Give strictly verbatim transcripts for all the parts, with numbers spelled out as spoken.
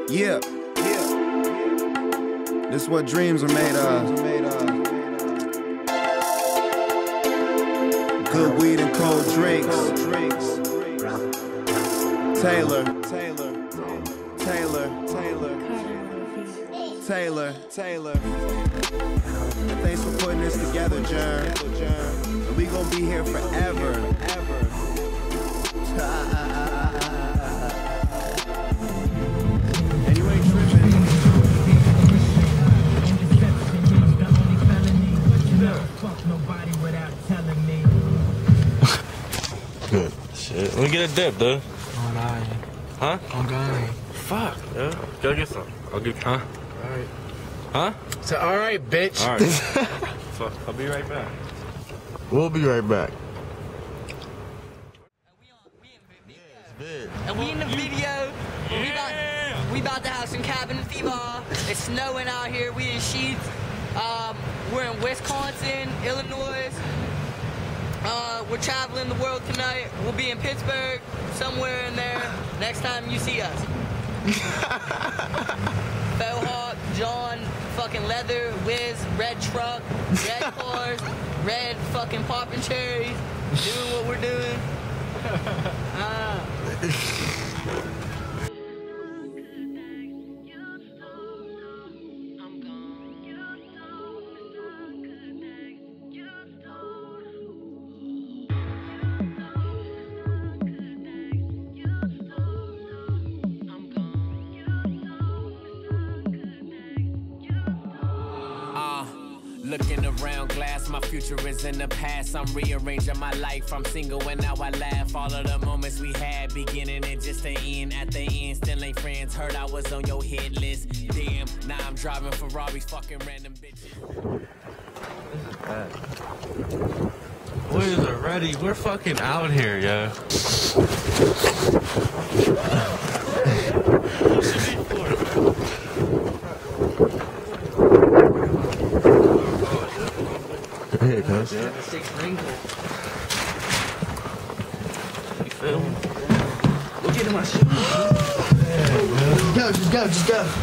Yeah, yeah. This is what dreams are made of. Good weed and cold drinks. Taylor, Taylor, Taylor, Taylor, Taylor, Taylor. Thanks for putting this together, Jern. And we gonna be here forever, ever. And you ain't tripping. Good. Shit. Let me get a dip, dude. I'm dying. Huh? I'm dying. Fuck, yeah. Go get some. I'll give you. Huh? Alright. Huh? So, alright, bitch. Alright. Fuck. I'll be right back. We'll be right back. And we in the video. We about, we about to have some cabin fever. It's snowing out here. We in sheets. Um, we're in Wisconsin, Illinois. Uh, we're traveling the world tonight. We'll be in Pittsburgh, somewhere in there. Next time you see us. Bellhawk, John, fucking Leather, Wiz, red truck, red cars, red fucking popping cherries, doing what we're doing. Uh. Looking around glass, my future is in the past. I'm rearranging my life. I'm single and now I laugh. All of the moments we had, beginning and just the end. At the end, still ain't friends. Heard I was on your hit list. Damn, now I'm driving Ferraris, fucking random bitches. Boys are ready. We're fucking out here, yo. Here it comes. Yeah. Six wrinkles. You feel me? Look at my shoes. Go, just go, just go.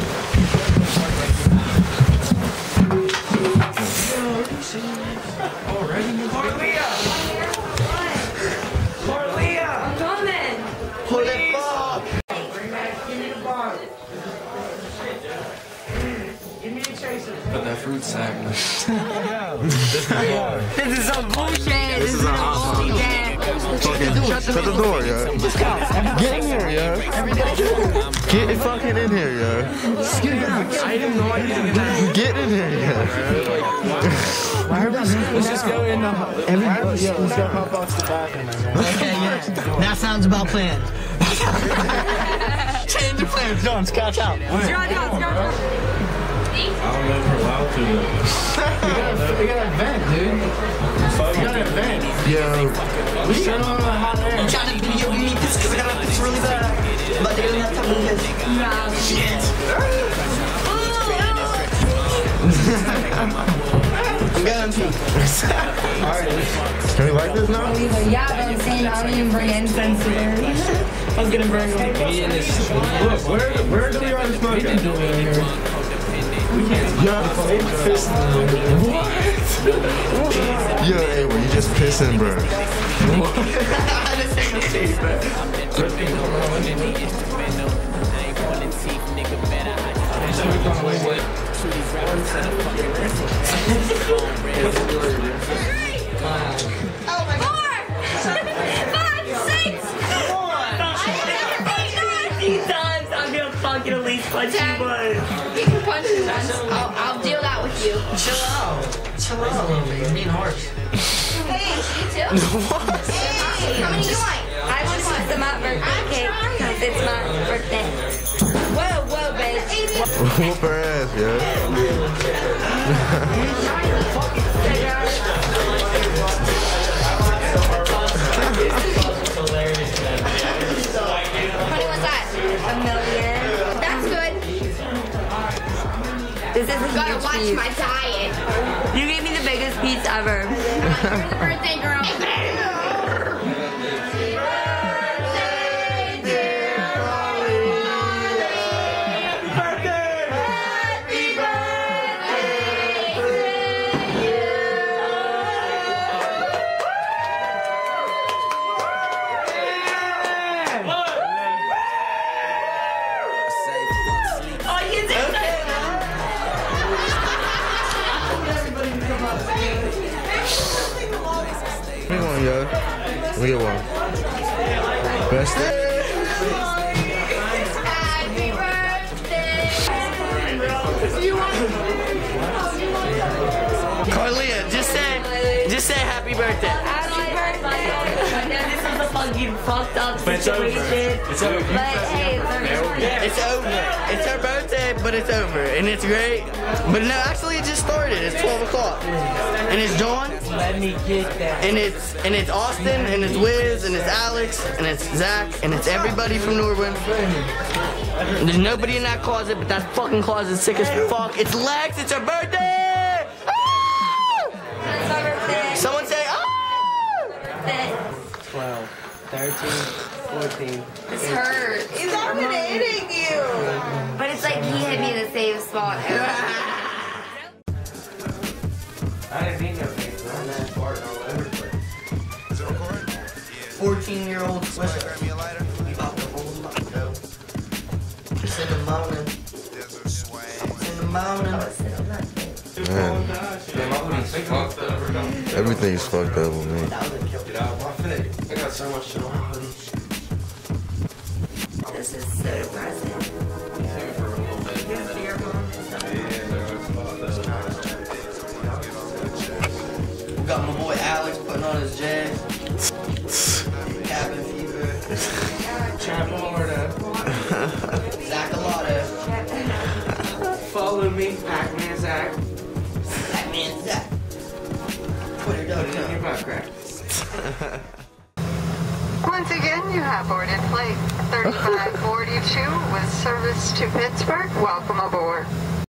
Already? Carlia! Carlia! I'm coming! Pull that ball! Give me a chaser. Put that fruit sack. This is some bullshit! This is a hot Fucking shut the door, yo. Get in here, yo. Get it fucking in here, yo. I didn't know I didn't get Get in here, yo. Why are we Let's just go in the every yeah, let's go hop off the bathroom. Okay, yeah. That sounds about planned. Change the plans, John, scratch out. Scratch out, scratch out. I don't know if we're allowed to. We got a vent, dude. We got a vent. Yo. We turn on the hot air. I'm trying to video me piss because I got to piss really bad. But they don't have time to piss. Nah. Shit. I'm going to. Alright. Can we like this now? Yeah, but I'm saying I don't even bring incense there. I was gonna burn them. Look, where, where do we already smoke it? We can't. Yo. What? Yo, hey, well, you just pissing, bro. I just take a seat, bro. Oh my god! Four! Five! Six! Come on! Eight times, I'm gonna fucking at least punch you one. You can punch me once. I'll, I'll deal that with you. Chill out. Chill out a little bit. You're being harsh. Hey, you too? What? Hey, how many do you want? I just want some my birthday cake because it's my birthday. Whoa, whoa, babe. Whoop her ass, yo. Honey, what's that? A million. That's good. This is a Gotta huge watch piece. my diet. You gave me the biggest piece ever. You're the birthday girl. one, yo. Let me get one. Best thing. Happy birthday. Carlia, just say, just say happy birthday. Happy birthday. This is a fucking fucked up situation. It's over. But hey, let me It's over. It's her birthday, but it's over, and it's great. But no, actually, it just started. It's twelve o'clock, and it's John. Let me get that. And it's and it's Austin, and it's Wiz, and it's Alex, and it's Zach, and it's everybody from Norwood. And there's nobody in that closet, but that fucking closet's sick as fuck. It's Lex. It's her birthday. Ah! It's my birthday. Someone say ah! twelve, thirteen, fourteen. This hurts. He's already hitting you. But it's like he hit me in the same spot. I didn't mean no face, but I'm just farting all over the place. Is it recording? fourteen-year-old Swisher. Grab me a lighter. We about to hold him up, yo. It's in the morning. There's a sway. It's in the morning. Man, everything's fucked up with me. Get out of my face. I got so much shit on my hoodie. This is so depressing. We got my boy Alex putting on his jazz. Cabin fever. Florida. Zachalotto. Follow me, Pac-Man Zach. That man Zach. Twitter Put it in your dot butt crack. Once again, you have boarded flight thirty-five forty-two with service to Pittsburgh. Welcome aboard.